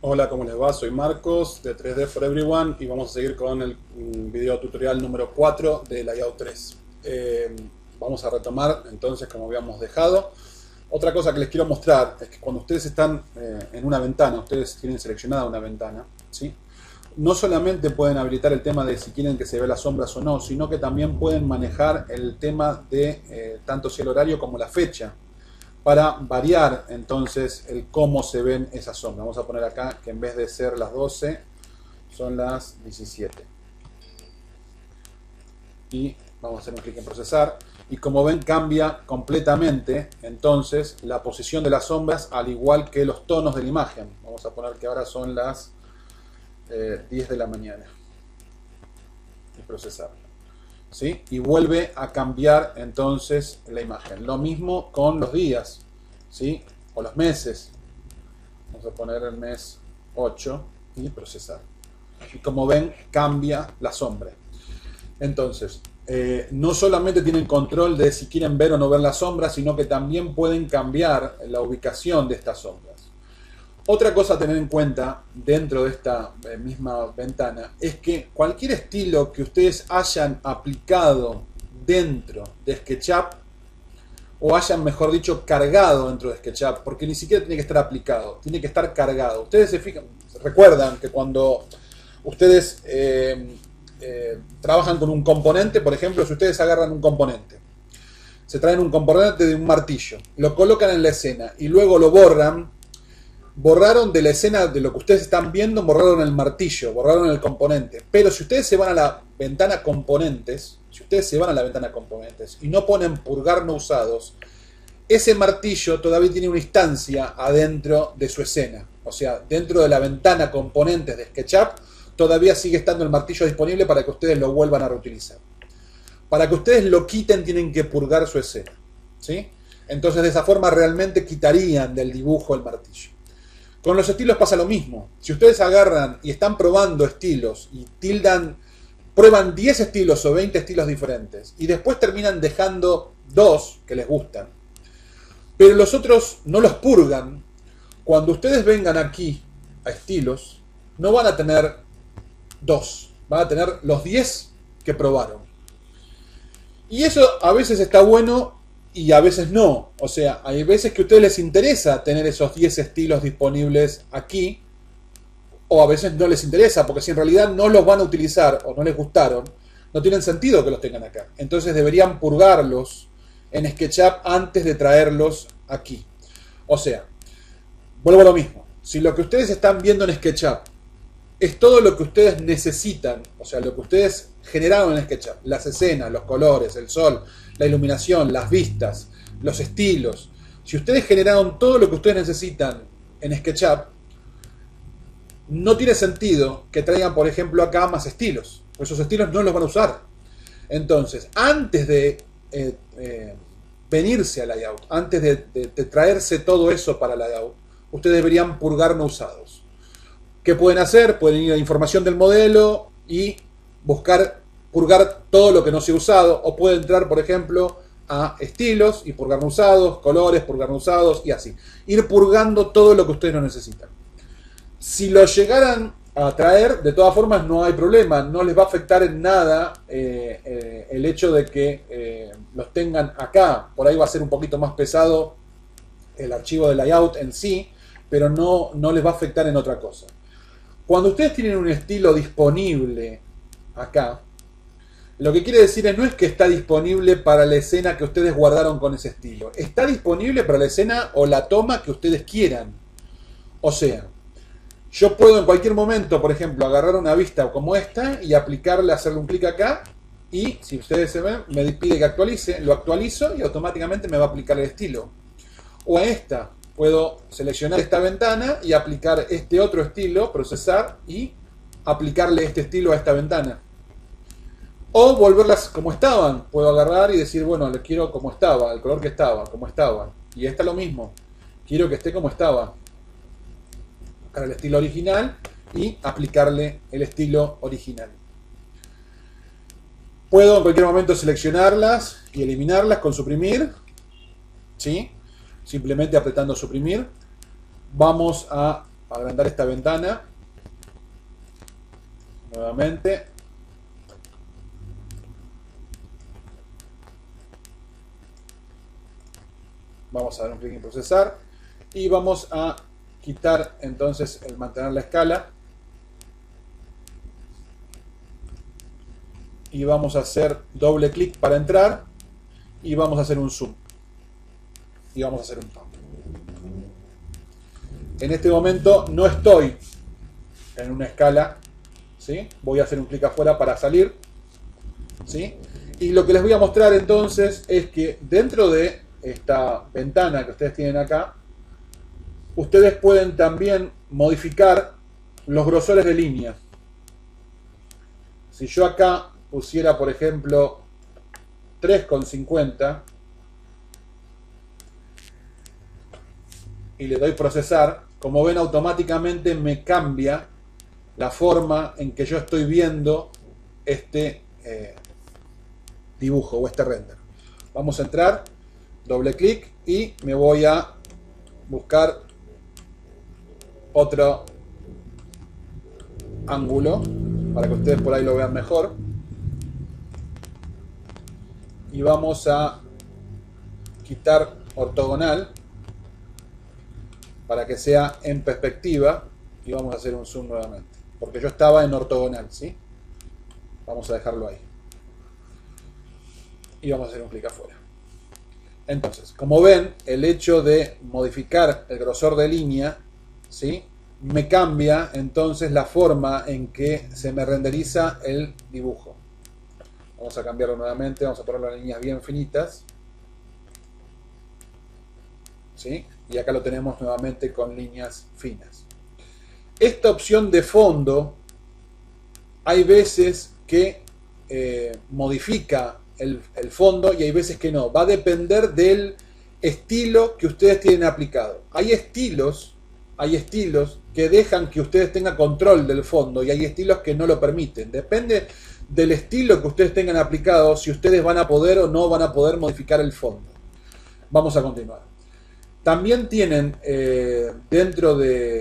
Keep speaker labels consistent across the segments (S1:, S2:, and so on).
S1: Hola, ¿cómo les va? Soy Marcos de 3D for Everyone y vamos a seguir con el video tutorial número 4 de Layout 3. Vamos a retomar entonces como habíamos dejado. Otra cosa que les quiero mostrar es que cuando ustedes están en una ventana, ustedes tienen seleccionada una ventana, ¿sí? No solamente pueden habilitar el tema de si quieren que se vea las sombras o no, sino que también pueden manejar el tema de tanto si el horario como la fecha, para variar entonces el cómo se ven esas sombras. Vamos a poner acá que en vez de ser las 12 son las 17 y vamos a hacer un clic en procesar y como ven cambia completamente entonces la posición de las sombras al igual que los tonos de la imagen. Vamos a poner que ahora son las 10 de la mañana y procesar, ¿sí? Y vuelve a cambiar entonces la imagen. Lo mismo con los días, ¿sí? O los meses. Vamos a poner el mes 8 y procesar. Y como ven, cambia la sombra. Entonces, no solamente tienen control de si quieren ver o no ver la sombra, sino que también pueden cambiar la ubicación de estas sombras. Otra cosa a tener en cuenta dentro de esta misma ventana es que cualquier estilo que ustedes hayan aplicado dentro de SketchUp o hayan, mejor dicho, cargado dentro de SketchUp, porque ni siquiera tiene que estar aplicado, tiene que estar cargado. Ustedes se fijan, recuerdan que cuando ustedes trabajan con un componente, por ejemplo, si ustedes agarran un componente, se traen un componente de un martillo, lo colocan en la escena y luego lo borraron de la escena de lo que ustedes están viendo, borraron el martillo, borraron el componente. Pero si ustedes se van a la ventana componentes, y no ponen purgar no usados, ese martillo todavía tiene una instancia adentro de su escena. O sea, dentro de la ventana componentes de SketchUp, todavía sigue estando el martillo disponible para que ustedes lo vuelvan a reutilizar. Para que ustedes lo quiten, tienen que purgar su escena, ¿sí? Entonces, de esa forma realmente quitarían del dibujo el martillo. Con los estilos pasa lo mismo. Si ustedes agarran y están probando estilos y prueban 10 estilos o 20 estilos diferentes y después terminan dejando 2 que les gustan, pero los otros no los purgan, cuando ustedes vengan aquí a estilos, no van a tener 2, van a tener los 10 que probaron. Y eso a veces está bueno y a veces no. O sea, hay veces que a ustedes les interesa tener esos 10 estilos disponibles aquí, o a veces no les interesa, porque si en realidad no los van a utilizar o no les gustaron, no tienen sentido que los tengan acá. Entonces deberían purgarlos en SketchUp antes de traerlos aquí. O sea, vuelvo a lo mismo. Si lo que ustedes están viendo en SketchUp es todo lo que ustedes necesitan, o sea, lo que ustedes generaron en SketchUp, las escenas, los colores, el sol, la iluminación, las vistas, los estilos. Si ustedes generaron todo lo que ustedes necesitan en SketchUp, no tiene sentido que traigan, por ejemplo, acá más estilos, porque esos estilos no los van a usar. Entonces, antes de venirse a Layout, antes de traerse todo eso para Layout, ustedes deberían purgar no usados. ¿Qué pueden hacer? Pueden ir a información del modelo y purgar todo lo que no se ha usado, o pueden entrar, por ejemplo, a estilos y purgar no usados, colores, purgar no usados y así. Ir purgando todo lo que ustedes no necesitan. Si lo llegaran a traer, de todas formas no hay problema, no les va a afectar en nada el hecho de que los tengan acá. Por ahí va a ser un poquito más pesado el archivo de layout en sí, pero no les va a afectar en otra cosa. Cuando ustedes tienen un estilo disponible acá, lo que quiere decir no es que está disponible para la escena que ustedes guardaron con ese estilo. Está disponible para la escena o la toma que ustedes quieran. O sea, yo puedo en cualquier momento, por ejemplo, agarrar una vista como esta y aplicarle, hacerle un clic acá y, si ustedes se ven, me pide que actualice, lo actualizo y automáticamente me va a aplicar el estilo. O a esta, puedo seleccionar esta ventana y aplicar este otro estilo, procesar y aplicarle este estilo a esta ventana. O volverlas como estaban. Puedo agarrar y decir, bueno, le quiero como estaba, el color que estaba, como estaba. Y esta lo mismo. Quiero que esté como estaba. Buscar el estilo original y aplicarle el estilo original. Puedo en cualquier momento seleccionarlas y eliminarlas con suprimir. ¿Sí? Simplemente apretando suprimir. Vamos a agrandar esta ventana nuevamente. Vamos a dar un clic en procesar y vamos a quitar entonces el mantener la escala y vamos a hacer doble clic para entrar y vamos a hacer un zoom y vamos a hacer un pop. En este momento no estoy en una escala, ¿sí? Voy a hacer un clic afuera para salir, ¿sí? Y lo que les voy a mostrar entonces es que dentro de esta ventana que ustedes tienen acá, ustedes pueden también modificar los grosores de línea. Si yo acá pusiera, por ejemplo, 3,50 y le doy procesar, como ven, automáticamente me cambia la forma en que yo estoy viendo este dibujo o este render. Vamos a entrar, doble clic y me voy a buscar otro ángulo para que ustedes por ahí lo vean mejor y vamos a quitar ortogonal para que sea en perspectiva y vamos a hacer un zoom nuevamente porque yo estaba en ortogonal, ¿sí? Vamos a dejarlo ahí y vamos a hacer un clic afuera. Entonces, como ven, el hecho de modificar el grosor de línea, ¿sí?, me cambia entonces la forma en que se me renderiza el dibujo. Vamos a cambiarlo nuevamente, vamos a ponerlo en líneas bien finitas, ¿sí? Y acá lo tenemos nuevamente con líneas finas. Esta opción de fondo, hay veces que modifica el fondo y hay veces que no. Va a depender del estilo que ustedes tienen aplicado. Hay estilos que dejan que ustedes tengan control del fondo y hay estilos que no lo permiten. Depende del estilo que ustedes tengan aplicado si ustedes van a poder o no van a poder modificar el fondo. Vamos a continuar. También tienen dentro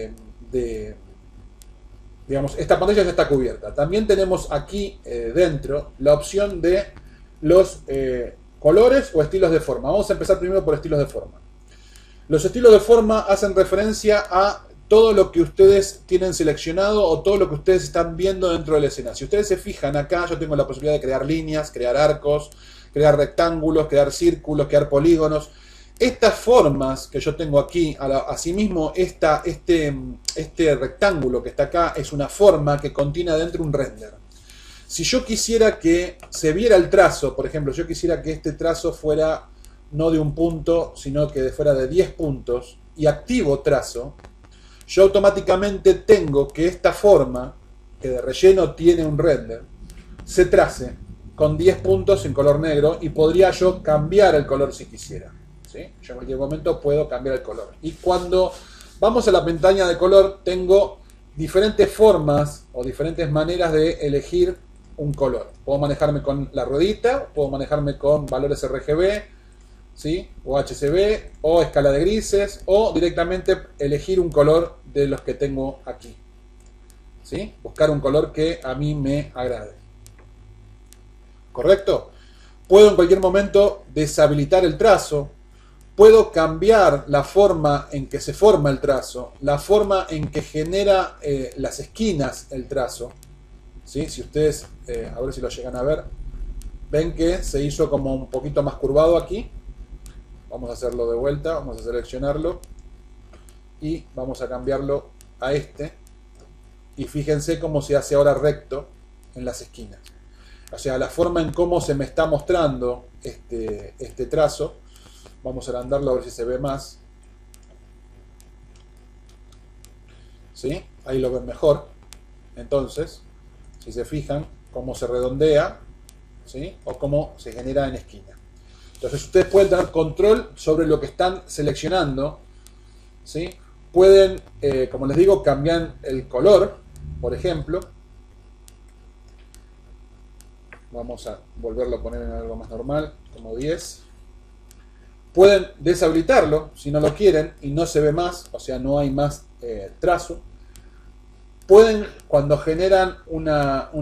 S1: digamos, esta pantalla ya está cubierta. También tenemos aquí dentro la opción de los colores o estilos de forma. Vamos a empezar primero por estilos de forma. Los estilos de forma hacen referencia a todo lo que ustedes tienen seleccionado o todo lo que ustedes están viendo dentro de la escena. Si ustedes se fijan acá, yo tengo la posibilidad de crear líneas, crear arcos, crear rectángulos, crear círculos, crear polígonos. Estas formas que yo tengo aquí, asimismo este rectángulo que está acá es una forma que contiene adentro un render. Si yo quisiera que se viera el trazo, por ejemplo, yo quisiera que este trazo fuera no de un punto, sino que fuera de 10 puntos, y activo trazo, yo automáticamente tengo que esta forma, que de relleno tiene un render, se trace con 10 puntos en color negro y podría yo cambiar el color si quisiera, ¿sí? Yo en cualquier momento puedo cambiar el color. Y cuando vamos a la pestaña de color, tengo diferentes formas o diferentes maneras de elegir un color. Puedo manejarme con la ruedita, puedo manejarme con valores RGB, ¿sí?, o HCB, o escala de grises, o directamente elegir un color de los que tengo aquí, ¿sí? Buscar un color que a mí me agrade. ¿Correcto? Puedo en cualquier momento deshabilitar el trazo, puedo cambiar la forma en que se forma el trazo, la forma en que genera las esquinas el trazo, ¿sí? Si ustedes, a ver si lo llegan a ver, ven que se hizo como un poquito más curvado aquí. Vamos a hacerlo de vuelta, vamos a seleccionarlo y vamos a cambiarlo a este. Y fíjense cómo se hace ahora recto en las esquinas. O sea, la forma en cómo se me está mostrando este trazo, vamos a agrandarlo a ver si se ve más. ¿Sí? Ahí lo ven mejor. Entonces, si se fijan cómo se redondea, ¿sí?, o cómo se genera en esquina. Entonces ustedes pueden tener control sobre lo que están seleccionando, ¿sí? Pueden, como les digo, cambiar el color, por ejemplo. Vamos a volverlo a poner en algo más normal, como 10. Pueden deshabilitarlo si no lo quieren y no se ve más, o sea, no hay más trazo. pueden, cuando generan una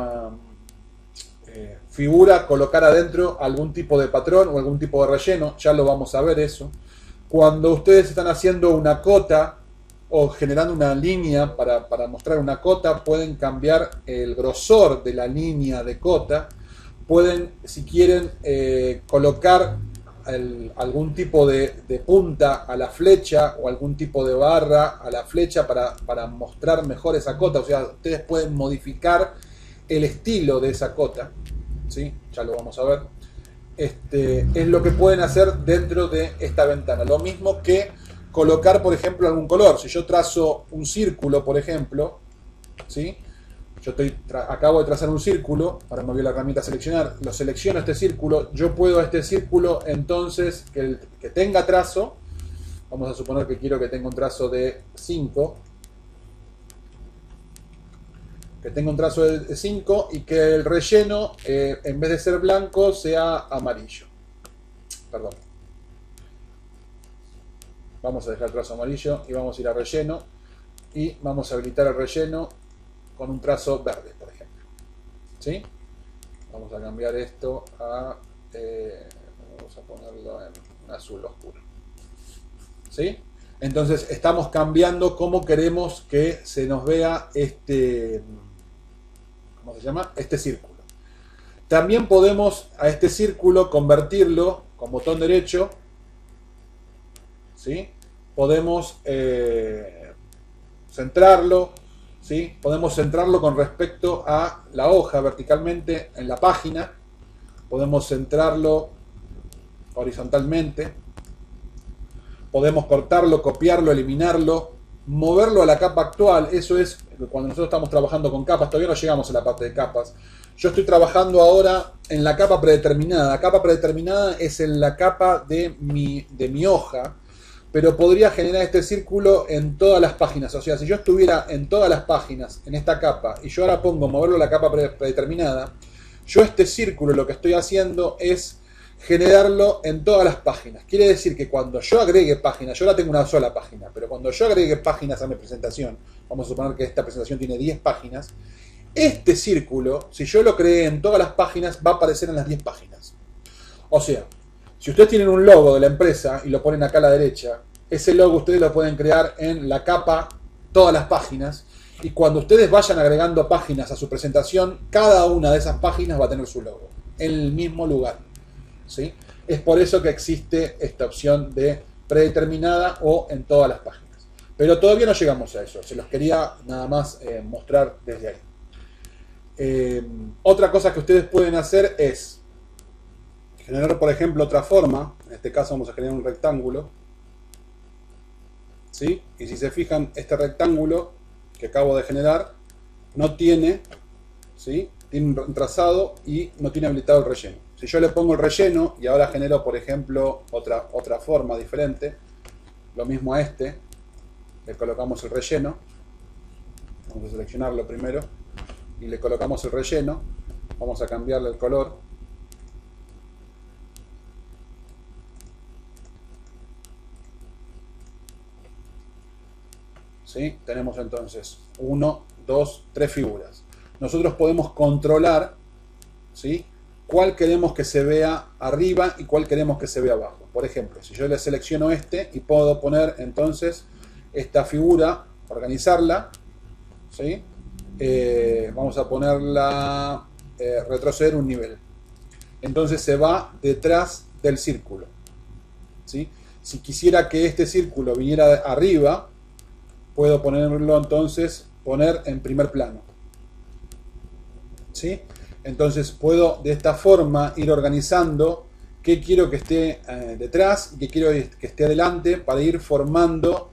S1: figura, colocar adentro algún tipo de patrón o algún tipo de relleno, ya lo vamos a ver eso. Cuando ustedes están haciendo una cota o generando una línea para mostrar una cota, pueden cambiar el grosor de la línea de cota, pueden, si quieren, colocar algún tipo de punta a la flecha o algún tipo de barra a la flecha para mostrar mejor esa cota. O sea, ustedes pueden modificar el estilo de esa cota, ¿sí? Ya lo vamos a ver. Es lo que pueden hacer dentro de esta ventana. Lo mismo que colocar, por ejemplo, algún color. Si yo trazo un círculo, por ejemplo, ¿sí? Yo acabo de trazar un círculo, ahora me voy a la herramienta seleccionar, lo selecciono este círculo, yo puedo a este círculo entonces que tenga trazo, vamos a suponer que quiero que tenga un trazo de 5, que tenga un trazo de 5 y que el relleno, en vez de ser blanco, sea amarillo. Perdón. Vamos a dejar el trazo amarillo y vamos a ir a relleno y vamos a habilitar el relleno con un trazo verde, por ejemplo. ¿Sí? Vamos a cambiar esto a... vamos a ponerlo en azul oscuro. ¿Sí? Entonces estamos cambiando cómo queremos que se nos vea ¿cómo se llama? Este círculo. También podemos a este círculo convertirlo con botón derecho. ¿Sí? Podemos centrarlo. ¿Sí? Podemos centrarlo con respecto a la hoja verticalmente en la página. Podemos centrarlo horizontalmente. Podemos cortarlo, copiarlo, eliminarlo, moverlo a la capa actual. Eso es cuando nosotros estamos trabajando con capas. Todavía no llegamos a la parte de capas. Yo estoy trabajando ahora en la capa predeterminada. La capa predeterminada es en la capa de mi hoja, pero podría generar este círculo en todas las páginas. O sea, si yo estuviera en todas las páginas en esta capa y yo ahora pongo moverlo a la capa predeterminada, yo este círculo lo que estoy haciendo es generarlo en todas las páginas. Quiere decir que cuando yo agregue páginas, yo ahora tengo una sola página, pero cuando yo agregue páginas a mi presentación, vamos a suponer que esta presentación tiene 10 páginas, este círculo, si yo lo creé en todas las páginas, va a aparecer en las 10 páginas. O sea, si ustedes tienen un logo de la empresa y lo ponen acá a la derecha, ese logo ustedes lo pueden crear en la capa, todas las páginas, y cuando ustedes vayan agregando páginas a su presentación, cada una de esas páginas va a tener su logo, en el mismo lugar. ¿Sí? Es por eso que existe esta opción de predeterminada o en todas las páginas. Pero todavía no llegamos a eso, se los quería nada más mostrar desde ahí. Otra cosa que ustedes pueden hacer es generar, por ejemplo, otra forma. En este caso vamos a generar un rectángulo. ¿Sí? Y si se fijan, este rectángulo que acabo de generar no tiene, ¿sí? Tiene un trazado y no tiene habilitado el relleno. Si yo le pongo el relleno y ahora genero, por ejemplo, otra forma diferente, lo mismo a este, le colocamos el relleno, vamos a seleccionarlo primero, y le colocamos el relleno, vamos a cambiarle el color, ¿sí? Tenemos entonces 1, 2, 3 figuras. Nosotros podemos controlar, ¿sí?, cuál queremos que se vea arriba y cuál queremos que se vea abajo. Por ejemplo, si yo le selecciono este y puedo poner entonces esta figura, organizarla, ¿sí? Vamos a ponerla, retroceder un nivel. Entonces se va detrás del círculo, ¿sí? Si quisiera que este círculo viniera arriba, puedo ponerlo entonces, poner en primer plano, ¿sí? Entonces puedo de esta forma ir organizando qué quiero que esté detrás y qué quiero que esté adelante para ir formando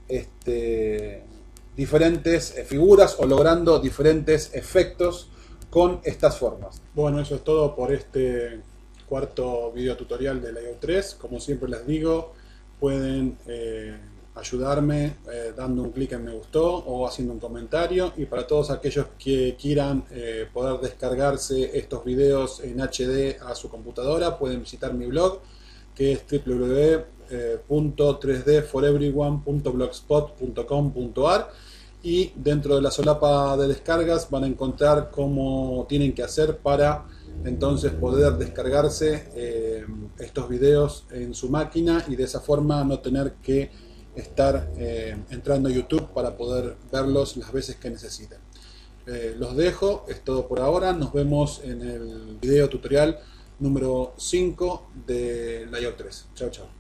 S1: diferentes figuras o logrando diferentes efectos con estas formas. Bueno, eso es todo por este cuarto video tutorial de Layout 3. Como siempre les digo, pueden ayudarme dando un clic en me gustó o haciendo un comentario, y para todos aquellos que quieran poder descargarse estos videos en HD a su computadora, pueden visitar mi blog, que es www.3dforeveryone.blogspot.com.ar, y dentro de la solapa de descargas van a encontrar cómo tienen que hacer para entonces poder descargarse estos videos en su máquina y de esa forma no tener que estar entrando a YouTube para poder verlos las veces que necesiten. Los dejo, es todo por ahora, nos vemos en el video tutorial número 5 de Layout 3. Chao, chao.